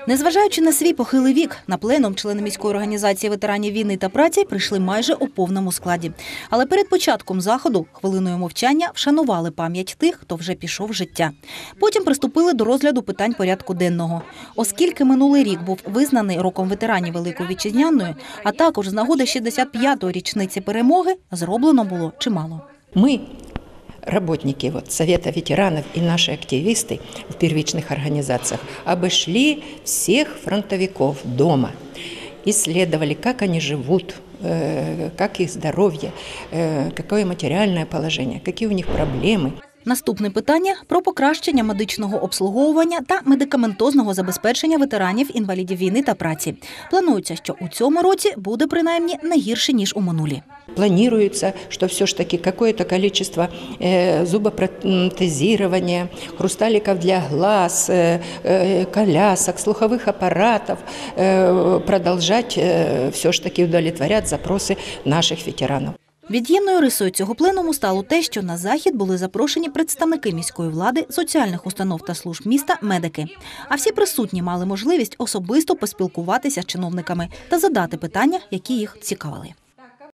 Незважаючи на свій похилий вік, на пленум члени міської організації ветеранів війни та праці прийшли майже у повному складі. Але перед початком заходу хвилиною мовчання вшанували пам'ять тих, хто вже пішов з життя. Потім приступили до розгляду питань порядку денного. Оскільки минулий рік був визнаний роком ветеранів Великої Вітчизняної, а також з нагоди 65-ї річниці перемоги, зроблено було чимало. Ми, работники Совета ветеранов и наши активисты в первичных организациях обошли всех фронтовиков дома, исследовали, как они живут, как их здоровье, какое материальное положение, какие у них проблемы. Наступне питання – про покращення медичного обслуговування та медикаментозного забезпечення ветеранів-інвалідів війни та праці. Планується, що у цьому році буде принаймні не гірше, ніж у минулі. Планируется, что все ж таки какое-то количество зубопротезирования, хрусталиков для глаз, колясок, слуховых аппаратов продолжать все ж таки удовлетворять запросы наших ветеранов. Від'ємною рисою цього пленуму стало те, що на захід були запрошені представники міської влади, соціальних установ та служб міста, медики. А всі присутні мали можливість особисто поспілкуватися з чиновниками та задати питання, які їх цікавили.